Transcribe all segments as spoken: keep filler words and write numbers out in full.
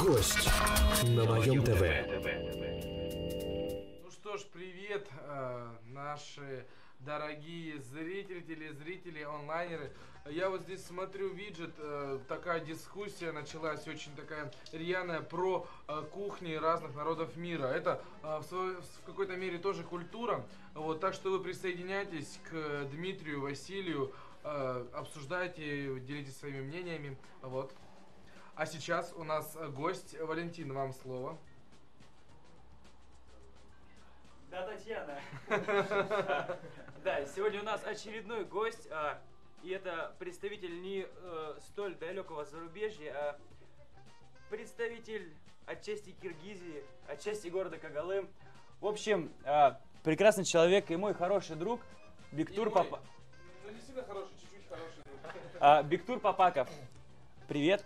Гость на моем ТВ. Ну что ж, привет, э, наши дорогие зрители, телезрители, онлайнеры. Я вот здесь смотрю виджет, э, такая дискуссия началась, очень такая рьяная, про э, кухни разных народов мира. Это э, в, свой, в какой-то мере тоже культура. Вот, так что вы присоединяйтесь к Дмитрию, Василию, э, обсуждайте, делитесь своими мнениями. Вот. А сейчас у нас гость. Валентин, вам слово. Да, Татьяна. Да, сегодня у нас очередной гость, и это представитель не столь далекого зарубежья, а представитель отчасти Киргизии, отчасти города Когалым. В общем, прекрасный человек и мой хороший друг Бектур Папаков. Ну не сильно хороший, чуть-чуть хороший друг. Бектур Папаков. Привет.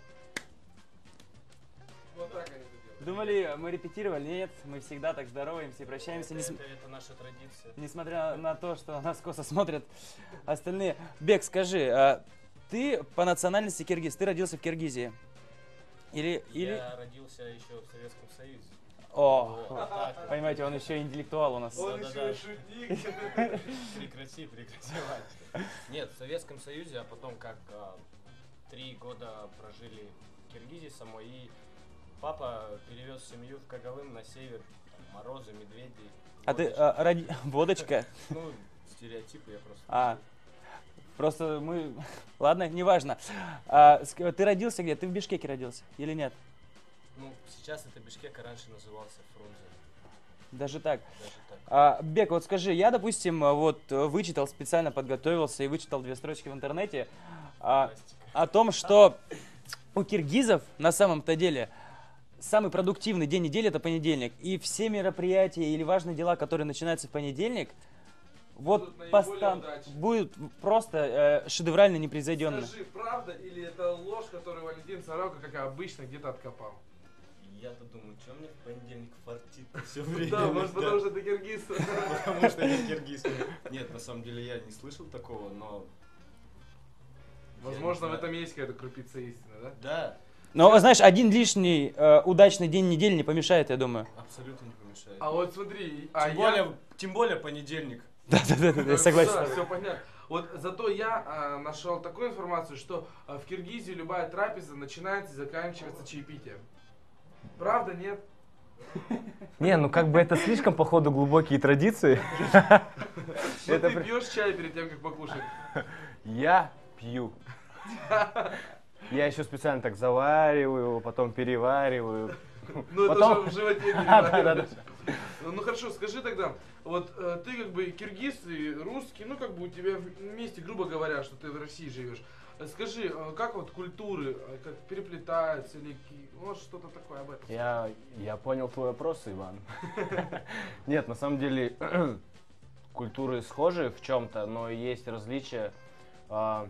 Вот так они это делают. Думали, мы репетировали? Нет, мы всегда так здороваемся и прощаемся. Это, нес... это, это наша традиция. Несмотря на то, что нас косо смотрят остальные. Бек, скажи, а ты по национальности киргиз, ты родился в Киргизии? Или, или... Я родился еще в Советском Союзе. О, Вот, так. понимаете, он еще интеллектуал у нас. Он Да, еще да, и да. шутник. Прекрати, прекрати, Вань. Нет, в Советском Союзе, а потом как а, три года прожили в Киргизии самой, и папа перевез семью в Когалым на север, там, морозы, медведи. А ты водочка. а, роди... водочка? Ну, стереотипы я просто... А, просто мы... Ладно, неважно. А, ск- ты родился где? Ты в Бишкеке родился или нет? Ну, сейчас это Бишкек, а раньше назывался Фрунзе. Даже так. Даже так. А, Бек, вот скажи, я, допустим, вот вычитал, специально подготовился и вычитал две строчки в интернете а, Пластика. о том, что у киргизов на самом-то деле самый продуктивный день недели — это понедельник. И все мероприятия или важные дела, которые начинаются в понедельник, вот Будут наиболее постан... удачные. будет просто э, шедеврально непревзойденно. Скажи, правда или это ложь, которую Валентин Сорока, как обычно, где-то откопал? Я-то думаю, что мне в понедельник фартит все время. Да, может потому что ты киргиз. Потому что я киргиз. Нет, на самом деле я не слышал такого, но... Возможно, Я в не этом знаю. есть какая-то крупица истины, да? Да, Но, знаешь, один лишний э, удачный день недели не помешает, я думаю. абсолютно не помешает. А вот смотри, а Тем я... более, тем более понедельник. Да-да-да, я согласен. Да, все понятно. Вот зато я а, нашел такую информацию, что а, в Киргизии любая трапеза начинается и заканчивается чаепитием. Правда, нет? Не, ну как бы это слишком, походу, глубокие традиции. Ну Это ты при- пьешь чай перед тем, как покушать. Я пью. Я еще специально так завариваю его, потом перевариваю. Ну это Потом- же в животе Да-да-да. Ну ну, хорошо, скажи тогда, вот э, ты как бы киргиз и русский, ну как бы у тебя вместе, грубо говоря, что ты в России живешь. Э, Скажи, э, как вот культуры, э, как переплетаются или ки- вот что-то такое об этом? Я, я понял твой вопрос, Иван. Нет, на самом деле культуры схожи в чем-то, но есть различия. А,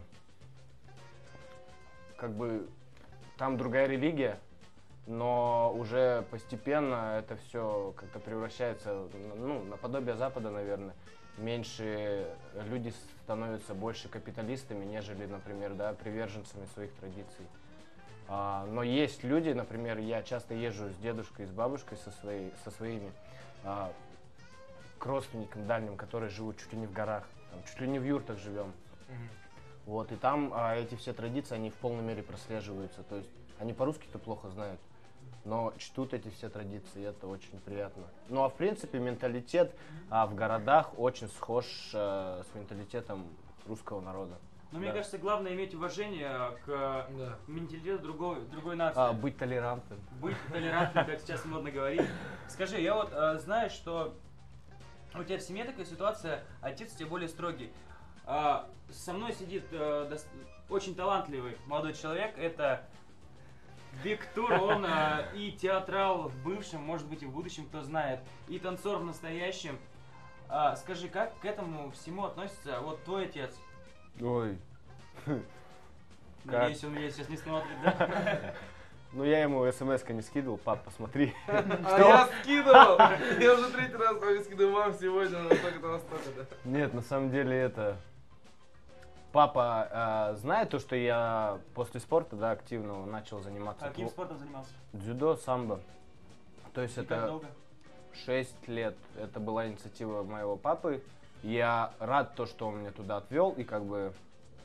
Как бы там другая религия, но уже постепенно это все как-то превращается, ну, наподобие Запада, наверное. Меньше люди становятся больше капиталистами, нежели, например, да, приверженцами своих традиций. А, но есть люди, например, я часто езжу с дедушкой, с бабушкой, со, своей, со своими а, к родственникам дальним, которые живут чуть ли не в горах, там, чуть ли не в юртах живем. Мгм. Вот, и там а, эти все традиции, они в полной мере прослеживаются. То есть они по-русски-то плохо знают, но чтут эти все традиции, и это очень приятно. Ну а в принципе менталитет а, в городах очень схож а, с менталитетом русского народа. Но мне Да. кажется, главное иметь уважение к Да. менталитету другой, другой нации. А, быть толерантным. Быть толерантным, как сейчас модно говорить. Скажи, я вот э, знаю, что у тебя в семье такая ситуация, отец у тебя более строгий. А, со мной сидит э, дос- очень талантливый молодой человек, это Бектур, он э, и театрал в бывшем, может быть и в будущем, кто знает, и танцор в настоящем. А, скажи, как к этому всему относится вот твой отец? Ой. Надеюсь, он меня сейчас не смотрит, да? Ну я ему смс-ка не скидывал, пап, посмотри. А я скидывал! Я уже третий раз вам скидывал вам сегодня, настолько-то настолько, да. Нет, на самом деле это... папа э, знает то, что я после спорта, да, активного начал заниматься Каким тво- спортом занимался? дзюдо, самбо. То есть И как это долго? шесть лет. Это была инициатива моего папы. Я рад то, что он меня туда отвел, и как бы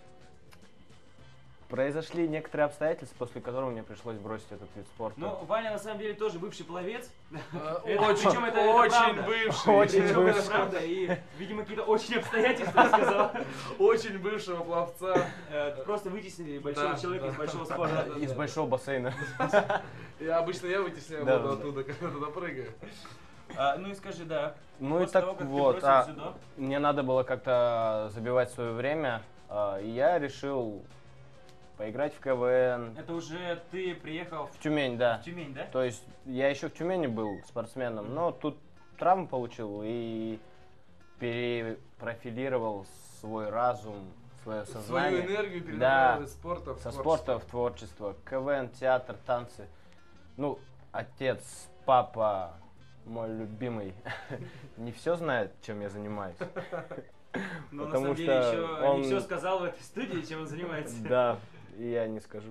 произошли некоторые обстоятельства, после которых мне пришлось бросить этот вид спорта. Ну, Ваня на самом деле тоже бывший пловец. Э, Это- Очень, причем это- это очень правда. бывший. Очень Причем это бывший. правда, и, видимо, какие-то очень обстоятельства, я сказал. Очень бывшего пловца. Э, Просто вытеснили большого Да, человека да. из большого спорта. Из большого бассейна. И обычно я вытесняю Да, воду да. оттуда, когда туда прыгаю. А, ну и скажи, да. Ну и После так того, как ты вот, бросил а, дзюдо, мне надо было как-то забивать свое время, а, и я решил поиграть в КВН. это уже ты приехал В Тюмень, да. в Тюмень, да? То есть я еще в Тюмени был спортсменом, но тут травму получил и перепрофилировал свой разум, свое Свою сознание. энергию Да. перенаправил из спорта в Со творчество. спорта в творчество. КВН, театр, танцы. Ну, отец, папа, мой любимый, не все знает, чем я занимаюсь. Но на потому самом деле что еще он- не все сказал в этой студии, чем он занимается. Да, и я не скажу.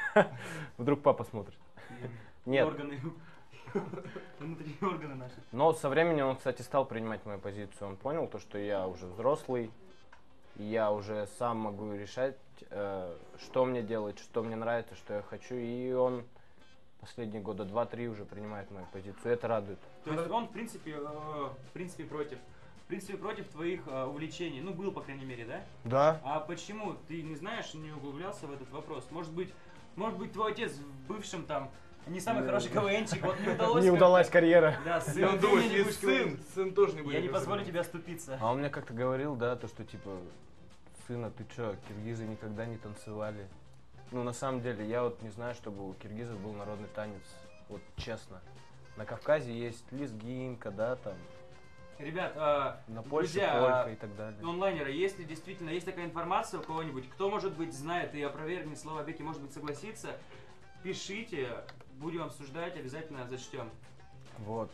Вдруг папа смотрит. Нет, Органы. Внутренние органы наши. но со временем он, кстати, стал принимать мою позицию. Он понял то, что я уже взрослый, и я уже сам могу решать, э, что мне делать, что мне нравится, что я хочу. И он последние года два-три уже принимает мою позицию. Это радует. То есть он, в принципе, э, в принципе, против. В принципе, против твоих э, увлечений. Ну, был, по крайней мере, да? Да. А почему? Ты не знаешь, не углублялся в этот вопрос? Может быть, может быть, твой отец в бывшем там не самый хороший КВНчик, вот не удалось. Не как-то- удалась карьера. Да, И сын, он ты думает, мне не и будешь сын, говорить. сын тоже не будет. Я не позволю заниматься. тебе оступиться. А он мне как-то говорил, да, то, что типа, сына, ты чё, киргизы никогда не танцевали? Ну, на самом деле, я вот не знаю, чтобы у киргизов был народный танец, вот честно. На Кавказе есть лезгинка, да, там, Ребят, а, на Польше друзья, полька а, и так далее. онлайнеры, если действительно есть такая информация у кого-нибудь, кто, может быть, знает и опровергнет слова Беки, может быть, согласится, пишите, будем обсуждать, обязательно зачтем. Вот.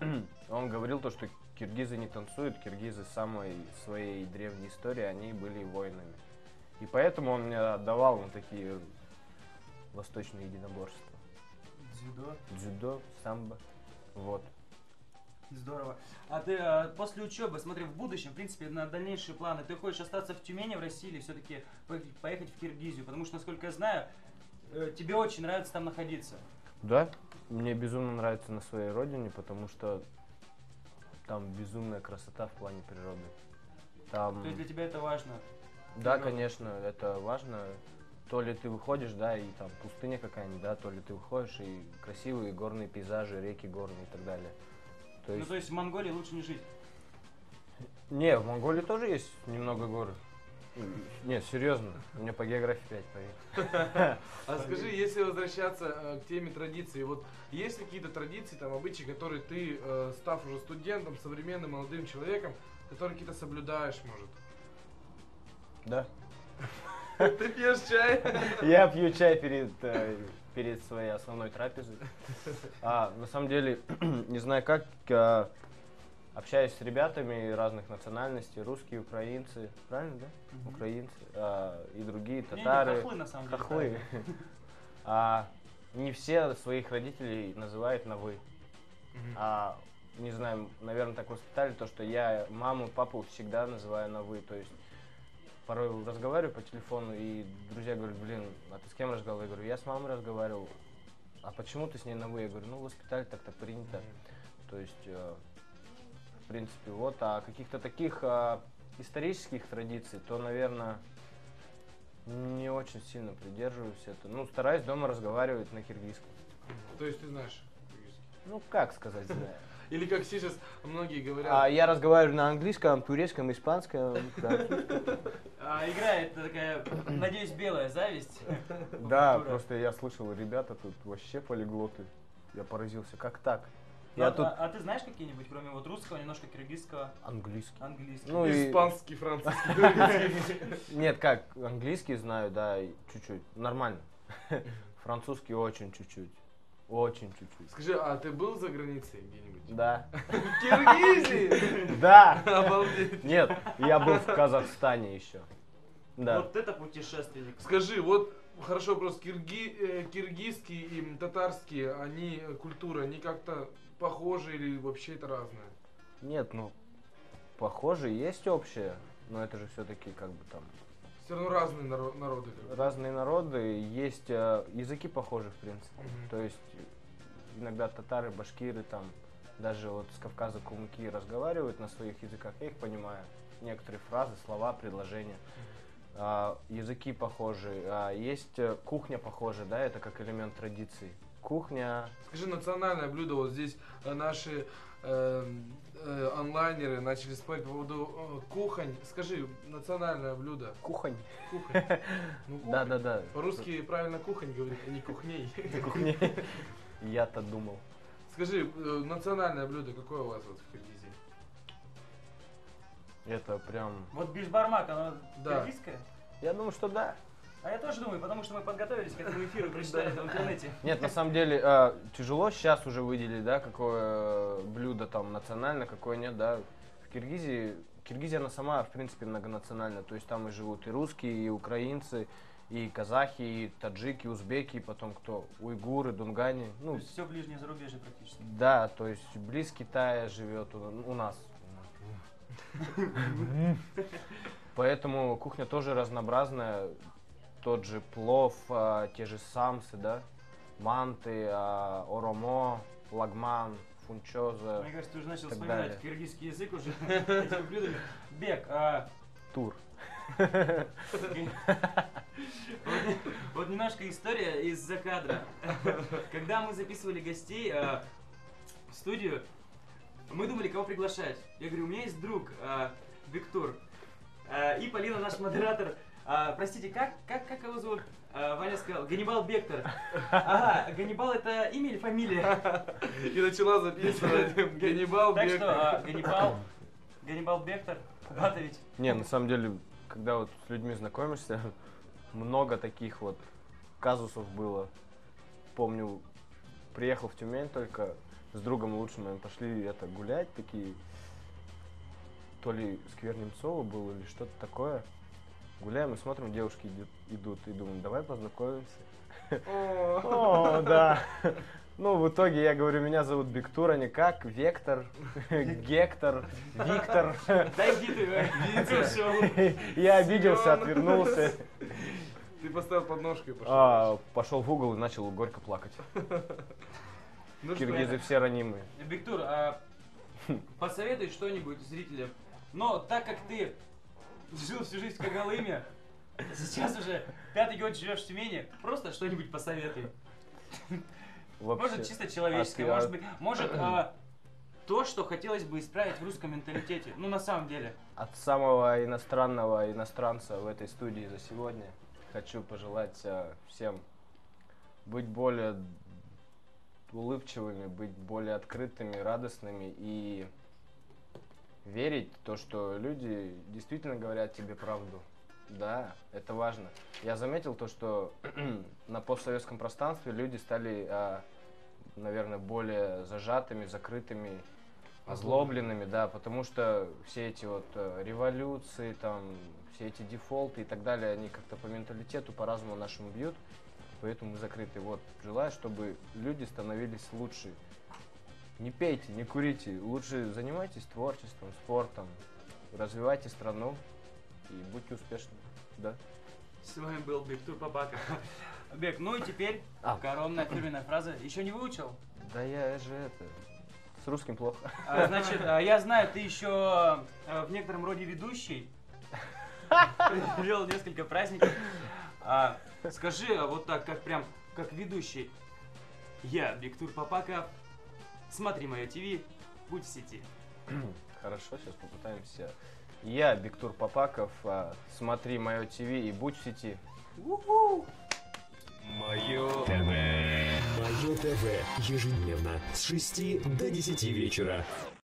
Он говорил то, что киргизы не танцуют, киргизы с самой своей древней истории, они были воинами. И поэтому он мне отдавал на такие восточные единоборства. Дзюдо. Дзюдо, самбо, вот. Здорово. А ты а, после учебы, смотри, в будущем, в принципе, на дальнейшие планы, ты хочешь остаться в Тюмени, в России, или все-таки поехать в Киргизию? Потому что, насколько я знаю, э, тебе очень нравится там находиться. Да, мне безумно нравится на своей родине, потому что там безумная красота в плане природы. Там, То есть для тебя это важно? да, природа? конечно, это важно. То ли ты выходишь, да, и там пустыня какая-нибудь, да, то ли ты выходишь и красивые горные пейзажи, реки горные и так далее. То Ну, есть, то есть в Монголии лучше не жить. не, в Монголии тоже есть немного гор. Нет, серьезно, у меня по географии пять, поверь. А скажи, если возвращаться э, к теме традиций, вот есть ли какие-то традиции, там, обычаи, которые ты, э, став уже студентом, современным молодым человеком, которые какие-то соблюдаешь, может? Да. Ты пьешь чай? Я пью чай перед, э, перед своей основной трапезой. А, на самом деле, не знаю как, а, общаюсь с ребятами разных национальностей, русские, украинцы, правильно, да? Мгм. Украинцы а, и другие, Не, не, татары. хохлы, на самом деле. Хохлы. А, не все своих родителей называют на «вы». А, не знаю, наверное, так воспитали, то, что я маму, папу всегда называю на «вы». То есть порой разговариваю по телефону, и друзья говорят, блин, а ты с кем разговаривал? Я говорю, я с мамой разговаривал. А почему ты с ней на «вы»? Я говорю, ну, воспитали, так-то принято. То есть, э, в принципе, вот. А каких-то таких э, исторических традиций, то, наверное, не очень сильно придерживаюсь это. Ну, стараюсь дома разговаривать на киргизском. То есть ты знаешь киргизский? Ну, как сказать, знаю. Или как сейчас многие говорят. А я разговариваю на английском, турецком, испанском, французском. А, играет такая, надеюсь, белая зависть. Да, Культура. просто я слышал, ребята тут вообще полиглоты. Я поразился, как так? Ну, Я а, тут а- а ты знаешь какие-нибудь, кроме вот русского, немножко киргизского, английский. английского? Ну и Испанский, французский, турецкий. нет, как английский знаю, да, и чуть-чуть, нормально. Французский очень чуть-чуть, очень чуть-чуть. Скажи, а ты был за границей где-нибудь? Да, В Киргизии? да. Обалдеть. Нет, я был в Казахстане еще. Да. Вот это путешественник. Скажи, вот хорошо вопрос, кирги, э, киргизские и татарские, они, э, культуры, они как-то похожи или вообще это разное? Нет, ну, похоже, есть общее, но это же все-таки как бы там Все равно разные наро- народы. как бы. разные народы, есть э, языки похожи, в принципе. Мгм. То есть иногда татары, башкиры, там, даже вот с Кавказа калмыки разговаривают на своих языках, я их понимаю. Некоторые фразы, слова, предложения. А, языки похожи, а, есть э, кухня похожа, да, это как элемент традиций. Кухня, Скажи, национальное блюдо, вот здесь э, наши э, э, онлайнеры начали спорить по поводу э, кухонь. Скажи, национальное блюдо. кухонь. Кухонь. Ну, кухонь. Да, да, да. По-русски правильно кухонь говорит, а не кухней. Кухня. Я-то думал. Скажи, э, национальное блюдо какое у вас вот в Киргизии? Это прям. Вот бишбармак, оно Да. киргизское? Я думаю, что да. А я тоже думаю, потому что мы подготовились к этому эфиру, прочитали это в интернете. Нет, на самом деле э, тяжело сейчас уже выделить, да, какое блюдо там национальное, какое нет, да. В Киргизии, Киргизия она сама, в принципе, многонациональна, то есть там и живут и русские, и украинцы, и казахи, и таджики, узбеки, потом кто, уйгуры, дунгане, То ну, есть все ближнее зарубежье практически. да, то есть близ Китая живет у, у нас. Поэтому кухня тоже разнообразная. Тот же плов, а, те же самсы, да, манты, а, оромо, лагман, фунчоза, Мне кажется, ты уже начал так вспоминать далее. киргизский язык уже этими блюдами. Бек, а, тур. вот, вот немножко история из-за кадра. Когда мы записывали гостей а, в студию, мы думали, кого приглашать. Я говорю, у меня есть друг, а, Виктор. А, и Полина, наш модератор. А, простите, как, как, как его зовут? А, Ваня сказал, Ганнибал Бектор. Ага, Ганнибал это имя или фамилия? И начала записывать Ганнибал Так Бектор. что, а, Ганнибал, Ганнибал Бектор, Батович. Не, на самом деле, когда вот с людьми знакомишься, много таких вот казусов было. Помню, приехал в Тюмень только с другом лучшим моим, пошли это гулять, такие, то ли сквер Немцова был или что-то такое. Гуляем и смотрим, девушки идут, идут и думаем, давай познакомимся. О, да. Ну, в итоге я говорю, меня зовут Бектур, а не как, Вектор, Гектор, Виктор. Да иди ты, Витя, ушел. Я обиделся, Семён. отвернулся. Ты поставил подножку и пошел. А, пошел в угол и начал горько плакать. Ну что, Киргизы все ранимые. Бектур, а посоветуй что-нибудь зрителям. Но так как ты жил всю жизнь в Когалыме, сейчас уже пятый год живешь в Тюмени, просто что-нибудь посоветуй. Вообще. Может, чисто человеческое, А ты- может быть, может, а, то, что хотелось бы исправить в русском менталитете. Ну, на самом деле. От самого иностранного иностранца в этой студии за сегодня хочу пожелать э, всем быть более улыбчивыми, быть более открытыми, радостными и верить в то, что люди действительно говорят тебе правду. Да, это важно. Я заметил то, что на постсоветском пространстве люди стали, а, наверное, более зажатыми, закрытыми, озлобленными, да, потому что все эти вот э, революции, там, все эти дефолты и так далее, они как-то по менталитету, по разуму нашему бьют, поэтому мы закрыты. Вот, желаю, чтобы люди становились лучше. Не пейте, не курите, лучше занимайтесь творчеством, спортом, развивайте страну и будьте успешны, да. С вами был Бектур Папаков. Бек, ну и теперь А. коронная фирменная фраза. Еще не выучил? Да я же это, с русским плохо. А, значит, а, я знаю, ты еще а, в некотором роде ведущий. Вел несколько праздников. А, скажи а, вот так, как прям, как ведущий. Я, Бектур Папаков. Смотри мое ТВ, будь в сети. Хорошо, сейчас попытаемся. Я, Бектур Папаков, а, смотри мое ТВ и будь в сети. Мое ТВ. Мое ТВ. Ежедневно с шести до десяти вечера.